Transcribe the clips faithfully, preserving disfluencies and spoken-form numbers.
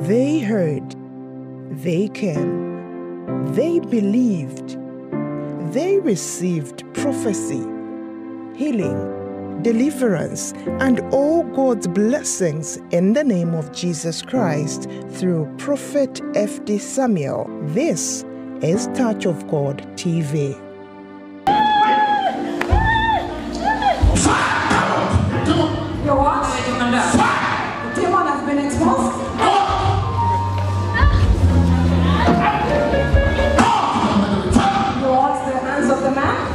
They heard, they came, they believed, they received prophecy, healing, deliverance, and all God's blessings in the name of Jesus Christ through Prophet F D Samuel. This is Touch of God T V. Your what? The demon has been exposed. You want the hands of the man?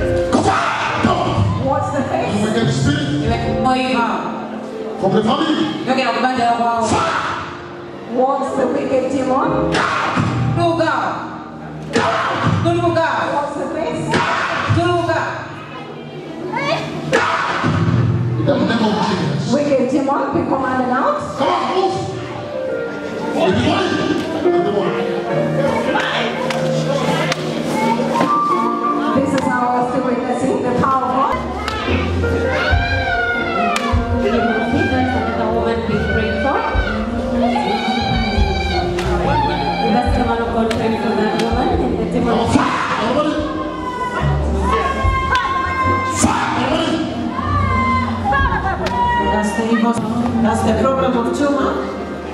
What's the face? From the family. What's the wicked demon? What's the face? In the name of Jesus. Wicked demon, be commanded out. Come on, move. With the money. With the money. This is how we're still witnessing the power of God. The woman being prayed for. That's the man of God praying for that woman and the demon. That's the evil. That's the problem of tumor.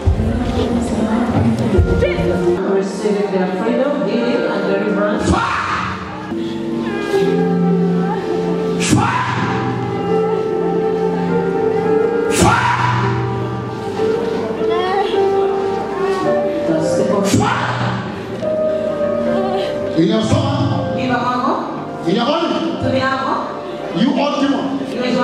Receiving their freedom, healing, and deliverance. In your stomach, in your body, you all demon.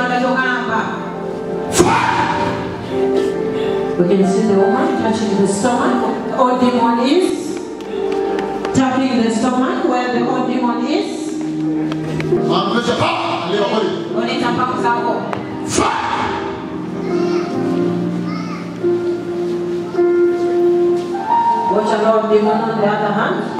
We can see the woman touching the stomach. Old demon is tapping the stomach where the old demon is. And place your power and leave your body. Watch a lot of demon on the other hand.